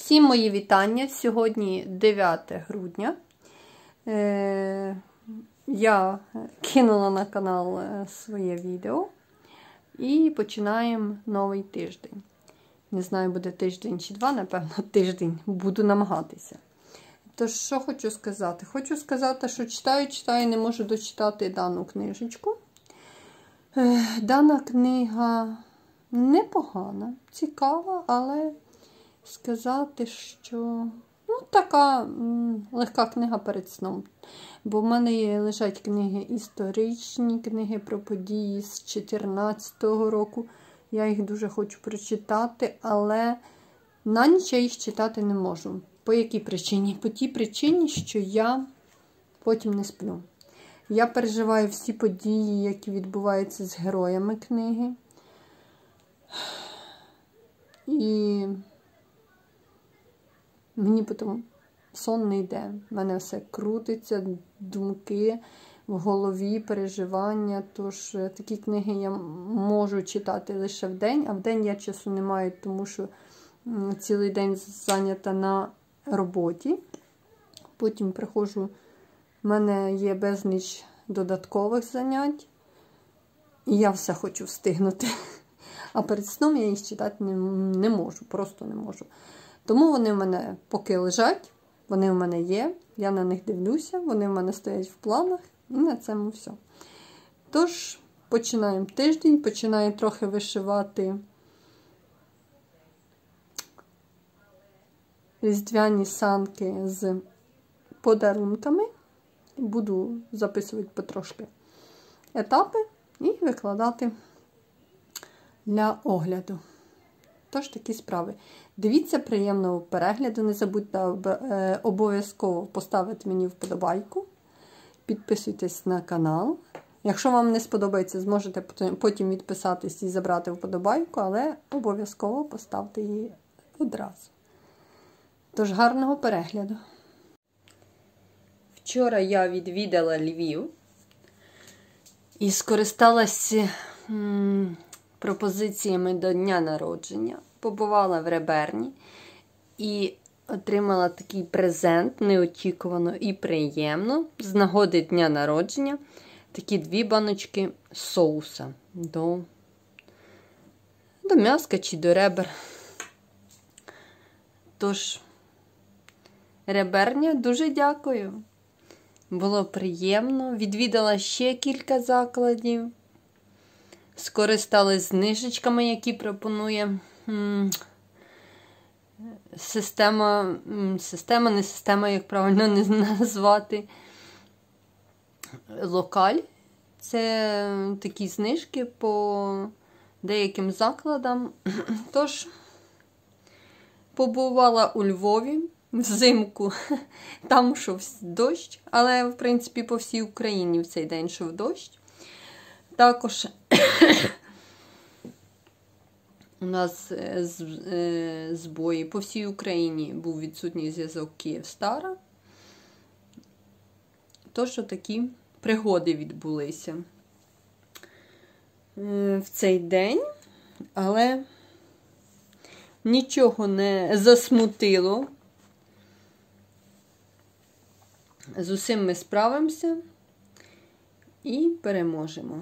Всім мої вітання. Сьогодні 9 грудня. Я кинула на канал своє відео і починаємо новий тиждень. Не знаю, буде тиждень чи два, напевно, тиждень. Буду намагатися. Тож, що хочу сказати? Хочу сказати, що читаю, не можу дочитати дану книжечку. Дана книга непогана, цікава, але сказати, що така легка книга перед сном. Бо в мене лежать книги історичні, книги про події з 14-го року. Я їх дуже хочу прочитати, але на ніч я їх читати не можу. По якій причині? По тій причині, що я потім не сплю. Я переживаю всі події, які відбуваються з героями книги. І мені потім сон не йде. В мене все крутиться, думки в голові, переживання. Тож такі книги я можу читати лише вдень, а вдень я часу не маю, тому що цілий день зайнята на роботі. Потім приходжу, в мене є безліч додаткових занять, і я все хочу встигнути. А перед сном я їх читати не можу, просто не можу. Тому вони в мене поки лежать, вони в мене є, я на них дивлюся, вони в мене стоять в планах, і на цьому все. Тож, починаємо тиждень, починаю трохи вишивати різдвяні санки з подарунками. Буду записувати потрошки етапи і викладати для огляду. Тож такі справи. Дивіться, приємного перегляду. Не забудьте обов'язково поставити мені вподобайку. Підписуйтесь на канал. Якщо вам не сподобається, зможете потім відписатись і забрати вподобайку, але обов'язково поставте її одразу. Тож гарного перегляду. Вчора я відвідала Львів і скористалася пропозиціями до дня народження. Побувала в Реберні і отримала такий презент неочікувано і приємно з нагоди дня народження. Такі 2 баночки соуса до м'яска чи до ребер. Тож, Реберня, дуже дякую. Було приємно. Відвідала ще кілька закладів. Скористалась знижечками, які пропонує система, не система, як правильно не назвати. Локаль. Це такі знижки по деяким закладам. Тож, побувала у Львові взимку. Там йшов дощ, але, в принципі, по всій Україні в цей день йшов дощ. Також у нас збої по всій Україні був відсутній зв'язок Київстара. Тож такі пригоди відбулися в цей день, але нічого не засмутило. З усім ми справимося і переможемо.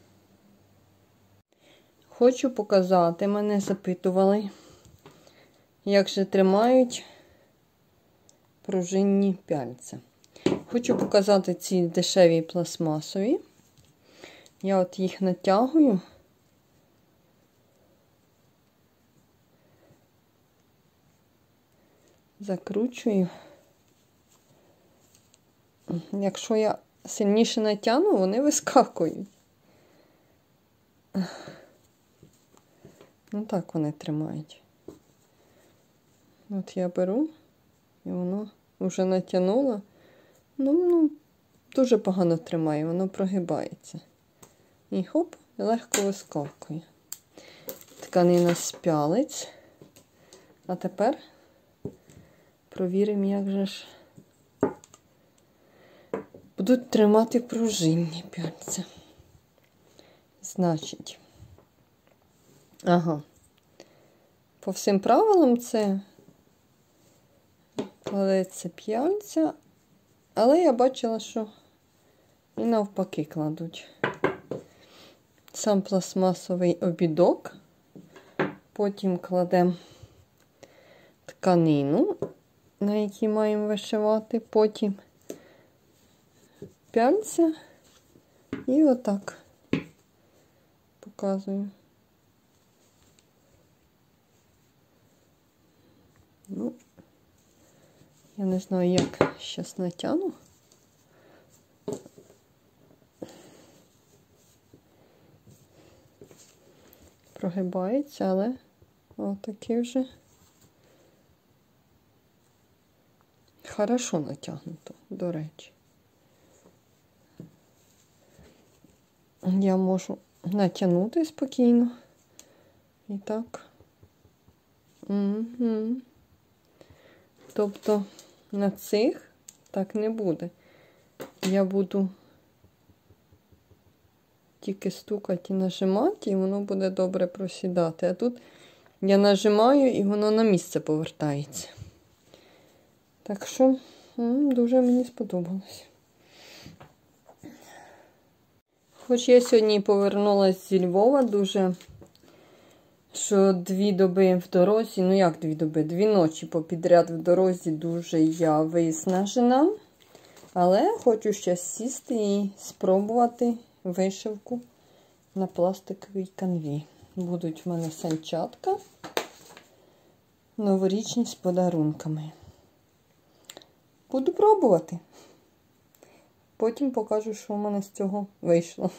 Хочу показати, мене запитували, як же тримають пружинні пяльця. Хочу показати ці дешеві пластмасові. Я от їх натягую. Закручую. Якщо я сильніше натягну, вони вискакують. Ну так вони тримають. От я беру, і воно вже натягнуло. Ну, дуже погано тримає, воно прогибається. І хоп, легко вискакує. Тканина з пялець. А тепер провіримо, як же ж будуть тримати пружинні пяльця. Значить, ага, по всім правилам це кладеться п'яльця, але я бачила, що і навпаки кладуть. Сам пластмасовий обідок, потім кладемо тканину, на якій маємо вишивати, потім п'яльця і отак показую. Ну, я не знаю, як зараз натягну. Прогибається, але отакі вже хорошо натягнуто, до речі. Я можу натягнути спокійно. І так. Угу. Тобто на цих так не буде. Я буду тільки стукати і нажимати, і воно буде добре просідати. А тут я нажимаю, і воно на місце повертається. Так що, дуже мені сподобалось. Хоч я сьогодні повернулася зі Львова, дуже, що 2 доби в дорозі, ну як 2 доби, 2 ночі попідряд в дорозі, дуже я виснажена. Але хочу ще сісти і спробувати вишивку на пластиковій канві. Будуть в мене санчатка новорічні з подарунками. Буду пробувати. Потім покажу, що в мене з цього вийшло.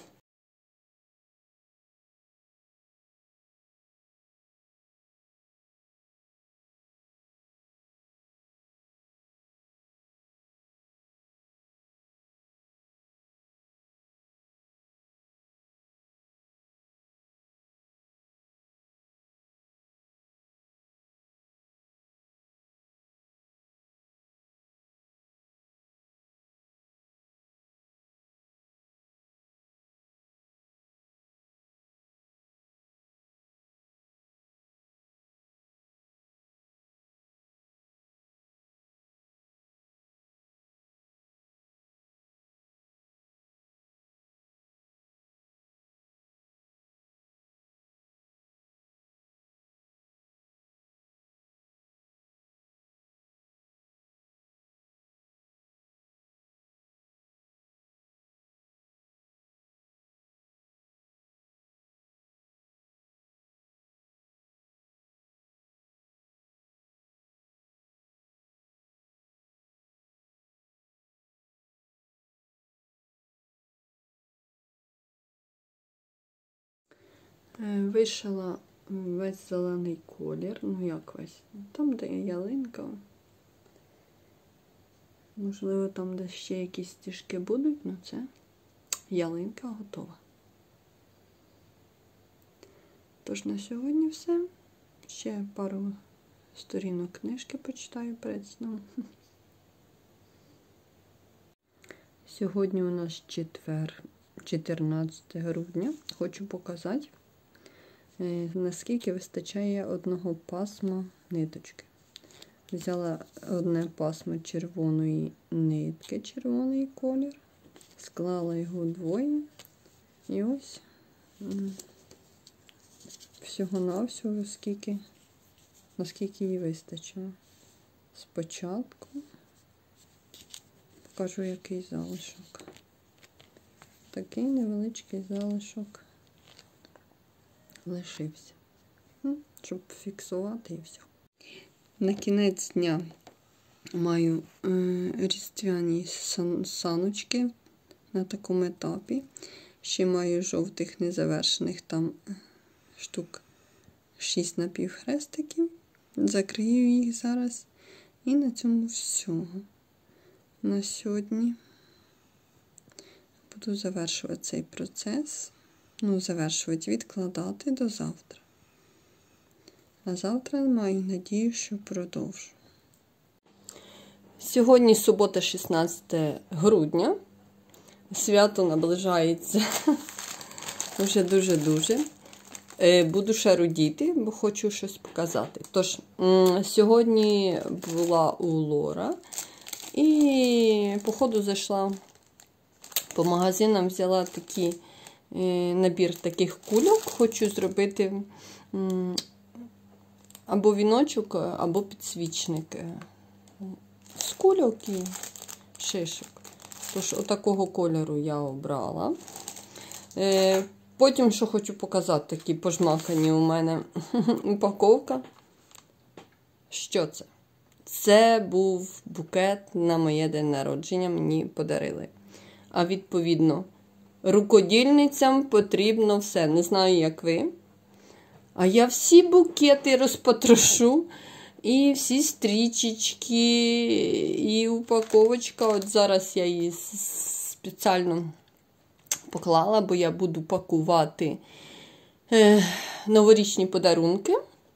Вишила весь зелений колір, ну як весь, там, де є ялинка. Можливо, там, де ще якісь стіжки будуть, ну це ялинка готова. Тож на сьогодні все. Ще пару сторінок книжки почитаю перед сном. Сьогодні у нас четвер, 14 грудня. Хочу показати, наскільки вистачає одного пасма ниточки. Взяла одне пасмо червоної нитки, червоний колір, склала його вдвоє і ось всього-навсього, наскільки їй вистачило. Спочатку покажу, який залишок. Такий невеличкий залишок лишився, щоб фіксувати і все. На кінець дня маю різдвяні саночки на такому етапі. Ще маю жовтих незавершених там штук 6 напівхрестиків. Закрию їх зараз. І на цьому всього. На сьогодні буду завершувати цей процес. Ну, завершувати, відкладати до завтра. А завтра маю надію, що продовжу. Сьогодні субота, 16 грудня. Свято наближається вже дуже-дуже. Буду ще радіти, бо хочу щось показати. Тож, сьогодні була у Лора і, походу, зайшла по магазинам, взяла такий набір таких кульок. Хочу зробити або віночок, або підсвічник з кульок і шишок. Тож, отакого кольору я обрала. Потім, що хочу показати, такі пожмакані у мене упаковка. Що це? Це був букет на моє день народження, мені подарили. А відповідно, рукодільницям потрібно все. Не знаю, як ви. А я всі букети розпотрошу. І всі стрічечки, і упаковочка. От зараз я її спеціально поклала, бо я буду пакувати новорічні подарунки.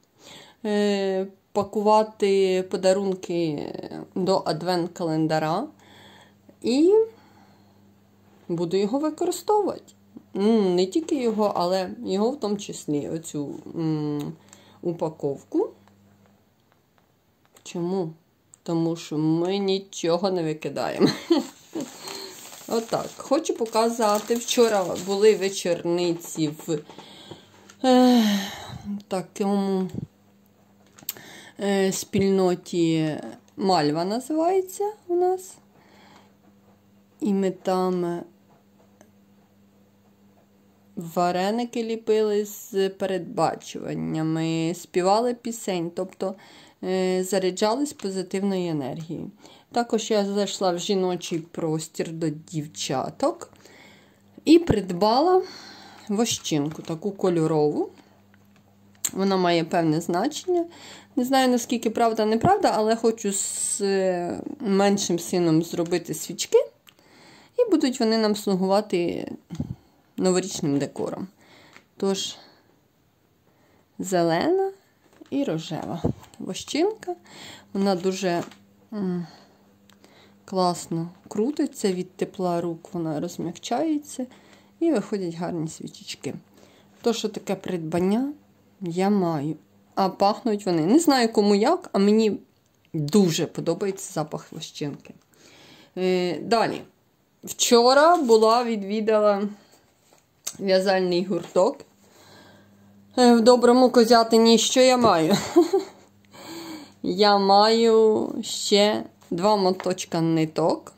Пакувати подарунки до адвент-календара. І буду його використовувати. Не тільки його, але його в тому числі, оцю упаковку. Чому? Тому що ми нічого не викидаємо. Отак. Хочу показати. Вчора були вечорниці в такому спільноті Мальва називається у нас. І ми там вареники ліпили з передбачуваннями, співали пісень, тобто заряджались позитивною енергією. Також я зайшла в жіночий простір до дівчаток і придбала вощинку, таку кольорову. Вона має певне значення. Не знаю, наскільки правда, неправда, але хочу з меншим сином зробити свічки. І будуть вони нам слугувати новорічним декором. Тож, зелена і рожева вощинка. Вона дуже класно крутиться, від тепла рук вона розм'якчається і виходять гарні свічечки. То, що таке придбання, я маю. А пахнуть вони. Не знаю кому як, а мені дуже подобається запах вощинки. Далі. Вчора відвідала в'язальний гурток в Доброму Козятині. Що я маю? Я маю ще 2 моточка ниток.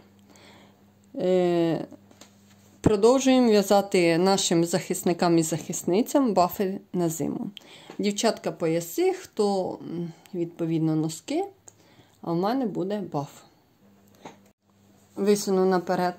Продовжуємо в'язати нашим захисникам і захисницям бафи на зиму. Дівчатка пояси, хто, відповідно, носки, а в мене буде баф. Висуну наперед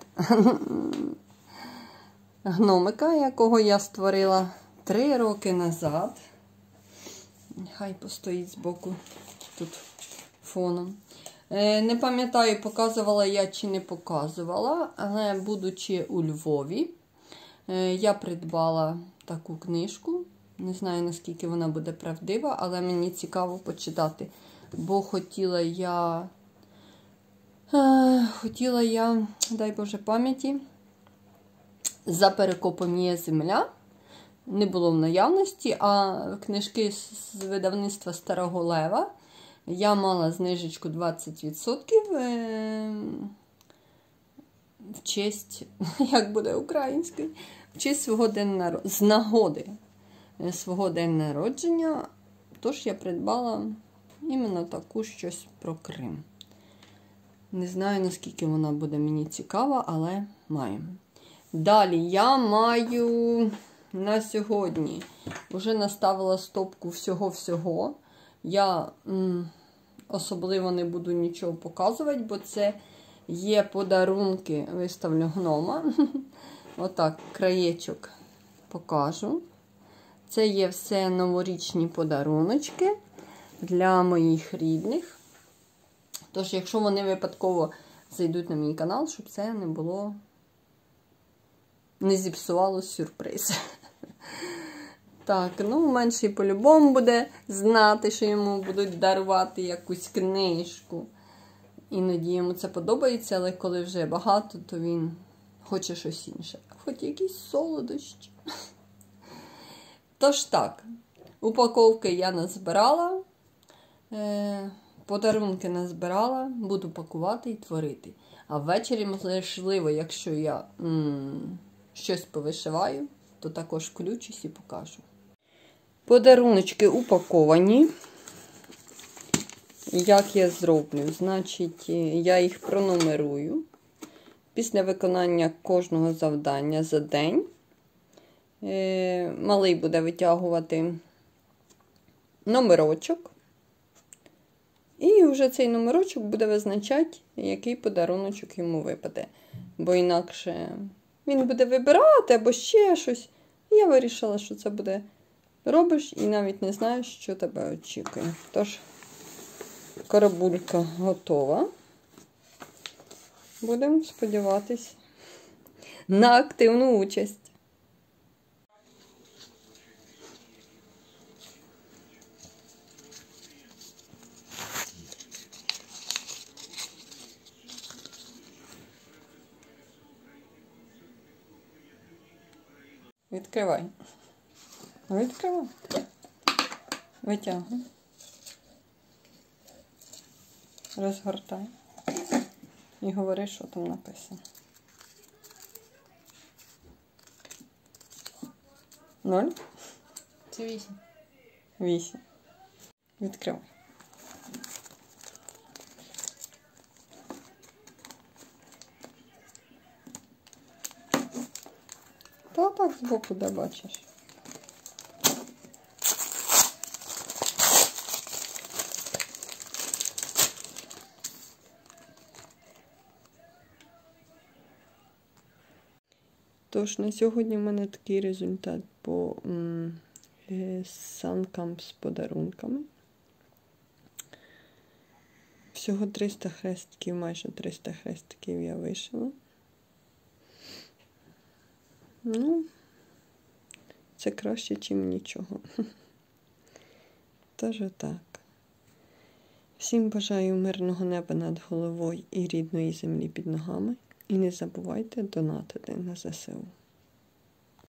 гномика, якого я створила 3 роки назад. Хай постоїть збоку тут фоном. Не пам'ятаю, показувала я чи не показувала, але будучи у Львові, я придбала таку книжку. Не знаю, наскільки вона буде правдива, але мені цікаво почитати. Бо хотіла я, дай Боже пам'яті, «За перекопом є земля». Не було в наявності, а книжки з видавництва Старого Лева я мала знижечку 20% в честь, як буде українською, в честь свого дня народження, з нагоди свого дня народження. Тож я придбала іменно таку щось про Крим. Не знаю, наскільки вона буде мені цікава, але маю. Далі я маю на сьогодні. Вже наставила стопку всього-всього. Я особливо не буду нічого показувати, бо це є подарунки. Виставлю гнома. Отак, краєчок покажу. Це є все новорічні подаруночки для моїх рідних. Тож, якщо вони випадково зайдуть на мій канал, щоб це не було, не зіпсувало сюрприз. Так, ну, менший по-любому буде знати, що йому будуть дарувати якусь книжку. Іноді йому це подобається, але коли вже багато, то він хоче щось інше. Хоч якісь солодощі. Тож так, упаковки я назбирала, подарунки назбирала, буду пакувати і творити. А ввечері, можливо, якщо я щось повишиваю, то також включусь і покажу. Подаруночки упаковані. Як я зроблю? Значить, я їх пронумерую. Після виконання кожного завдання за день малий буде витягувати номерочок. І вже цей номерочок буде визначати, який подаруночок йому випаде. Бо інакше він буде вибирати або ще щось. І я вирішила, що це буде робиш і навіть не знаєш, що тебе очікує. Тож, коробулька готова. Будемо сподіватись на активну участь. Відкривай. Відкривай. Витягуй. Розгортай. І говори, що там написано. 0? Це 8. 8. Відкривай. Та так збоку, де бачиш. Тож, на сьогодні в мене такий результат по санкам з подарунками. Всього 300 хрестиків, майже 300 хрестиків я вишила. Ну, це краще, ніж нічого. Тож отак. Всім бажаю мирного неба над головою і рідної землі під ногами. І не забувайте донатити на ЗСУ.